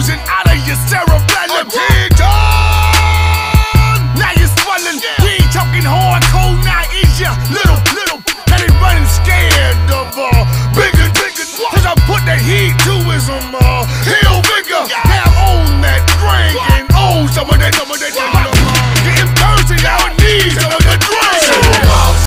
poison out of your cerebellum. Now you're swelling. We ain't talking hardcore, now is ya?